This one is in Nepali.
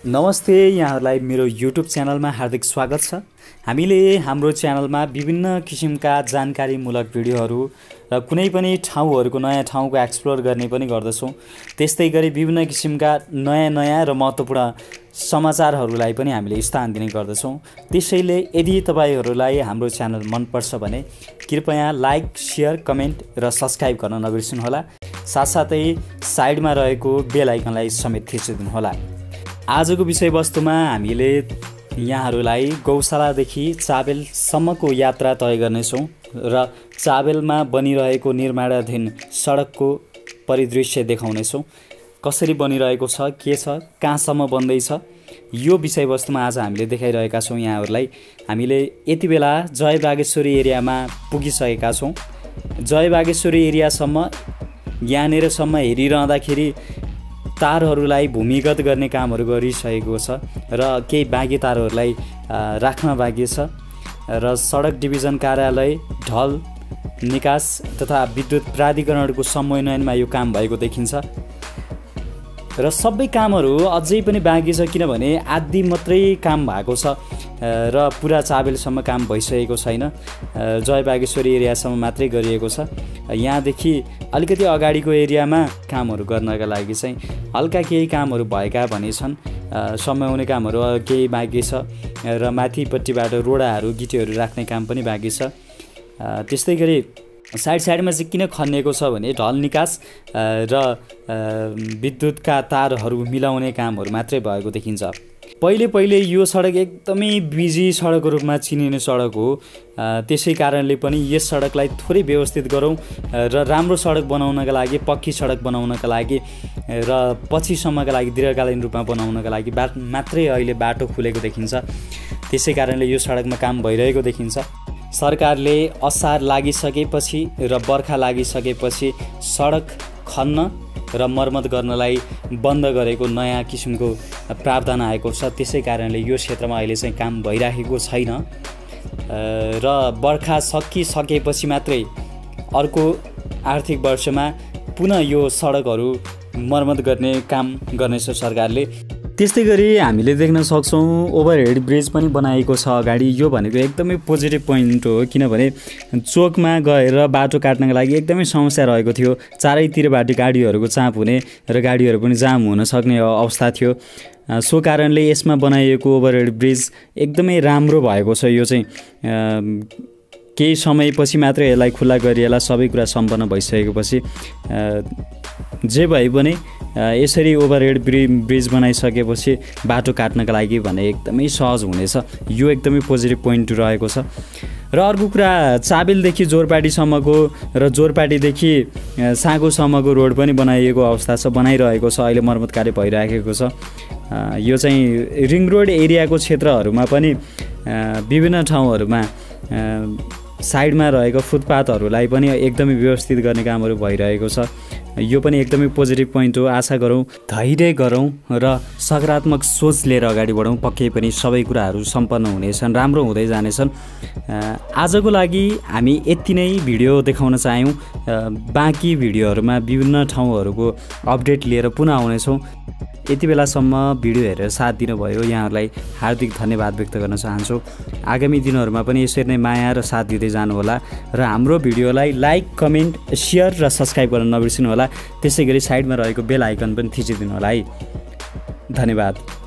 नमस्ते, यहाँहरूलाई मेरो युट्युब च्यानलमा हार्दिक स्वागत छ। हामीले हाम्रो च्यानलमा विभिन्न किसिमका जानकारीमूलक भिडियोहरू र कुनै पनि ठाउँहरूको नयाँ ठाउँको एक्सप्लोर गर्ने पनि गर्दछौँ। त्यस्तै गरी विभिन्न किसिमका नयाँ र महत्त्वपूर्ण समाचारहरूलाई पनि हामीले स्थान दिने गर्दछौँ। त्यसैले यदि तपाईहरूलाई हाम्रो च्यानल मनपर्छ भने कृपया लाइक, शेयर, कमेन्ट र सब्स्क्राइब गर्न नबिर्सनुहोला। साथसाथै साइडमा रहेको बेल आइकनलाई समेत थिचिदिनुहोला। आजको विषयवस्तुमा हामीले यहाँहरूलाई गौशालादेखि चाबेलसम्मको यात्रा तय गर्नेछौँ र चाबेलमा बनिरहेको निर्माणाधीन सडकको परिदृश्य देखाउनेछौँ। कसरी बनिरहेको छ, के छ, कहाँसम्म बन्दैछ, यो विषयवस्तुमा आज हामीले देखाइरहेका छौँ यहाँहरूलाई। हामीले यति बेला जय बागेश्वरी एरियामा पुगिसकेका छौँ। जय बागेश्वरी एरियासम्म यहाँनिरसम्म हेरिरहँदाखेरि तारहरूलाई भूमिगत गर्ने कामहरू गरिसकेको छ र केही बाँकी तारहरूलाई राख्न बाँकी छ र सडक डिभिजन कार्यालय, ढल निकास तथा विद्युत प्राधिकरणको समन्वयमा यो काम भएको देखिन्छ र सबै कामहरू अझै पनि बाँकी छ, किनभने आदि मात्रै काम भएको छ र पुरा चाबेलसम्म काम भइसकेको छैन। जय बागेश्वरी एरियासम्म मात्रै गरिएको छ। यहाँदेखि अलिकति अगाडिको एरियामा कामहरू गर्नका लागि चाहिँ हल्का केही कामहरू भएका भने छन्। समाउने कामहरू केही बाँकी छ र माथिपट्टिबाट रोडाहरू, गिटीहरू राख्ने काम पनि बाँकी छ। त्यस्तै गरी साइडमा चाहिँ किन खनिएको छ भने ढल निकास र विद्युतका तारहरू मिलाउने कामहरू मात्रै भएको देखिन्छ। पहिले यो सडक एकदमै बिजी सडकको रूपमा चिनिने सडक हो। त्यसै कारणले पनि यस सडकलाई थोरै व्यवस्थित गरौँ र राम्रो सडक बनाउनका लागि, पक्की सडक बनाउनका लागि र पछिसम्मका लागि दीर्घकालीन रूपमा बनाउनका लागि मात्रै अहिले बाटो खुलेको देखिन्छ। त्यसै कारणले यो सडकमा काम भइरहेको देखिन्छ। सरकारले असार लागिसकेपछि र बर्खा लागिसकेपछि सडक खन्न र मर्मत गर्नलाई बन्द गरेको नयाँ किसिमको प्रावधान आएको छ। त्यसै कारणले यो क्षेत्रमा अहिले चाहिँ काम भइरहेको छैन र बर्खा सकिसकेपछि मात्रै अर्को आर्थिक वर्षमा पुनः यो सडकहरू मर्मत गर्ने काम गर्नेछ सरकारले। त्यस्तै गरी हामीले देख्न सक्छौँ ओभरहेड ब्रिज पनि बनाएको छ अगाडि। यो भनेको एकदमै पोजिटिभ पोइन्ट हो, किनभने चोकमा गएर बाटो काट्नका लागि एकदमै समस्या रहेको थियो। चारैतिरबाट गाडीहरूको चाप हुने र गाडीहरू पनि जाम हुन सक्ने अवस्था थियो। सो कारणले यसमा बनाइएको ओभरहेड ब्रिज एकदमै राम्रो भएको छ। यो चाहिँ केही समयपछि मात्रै यसलाई खुल्ला गरिएला। सबै कुरा सम्पन्न भइसकेपछि जे भए पनि यसरी ओभरहेड ब्रिज बनाइसकेपछि बाटो काट्नका लागि भने एकदमै सहज हुनेछ। यो एकदमै पोजिटिभ पोइन्ट रहेको छ। र अर्को कुरा, चाबेलदेखि जोरपाटीसम्मको र जोरपाटीदेखि साँगोसम्मको रोड पनि बनाइएको अवस्था छ, बनाइरहेको छ। अहिले मर्मत कार्य भइराखेको छ। यो चाहिँ रिङ रोड एरियाको क्षेत्रहरूमा पनि विभिन्न ठाउँहरूमा साइडमा रहेको फुटपाथहरूलाई पनि एकदमै व्यवस्थित गर्ने कामहरू भइरहेको छ। यो पनि एकदमै पोजिटिभ पोइन्ट हो। आशा गरौँ, धैर्य गरौँ र सकारात्मक सोच लिएर अगाडि बढौँ। पक्कै पनि सबै कुराहरू सम्पन्न हुनेछन्, राम्रो हुँदै जानेछन्। आजको लागि हामी यति नै भिडियो देखाउन चाह्यौँ। बाँकी भिडियोहरूमा विभिन्न ठाउँहरूको अपडेट लिएर पुनः आउनेछौँ। यति बेलासम्म भिडियो हेरेर साथ दिनुभयो, यहाँहरूलाई हार्दिक धन्यवाद व्यक्त गर्न चाहन्छु। आगामी दिनहरूमा पनि यसरी नै माया र साथ दिँदै जानुहोला र हाम्रो भिडियोलाई लाइक, कमेन्ट, शेयर र सब्स्क्राइब गर्न नबिर्सिनुहोला। त्यसै गरी साइडमा रहेको बेल आइकन पनि थिचिदिनु होला है। धन्यवाद।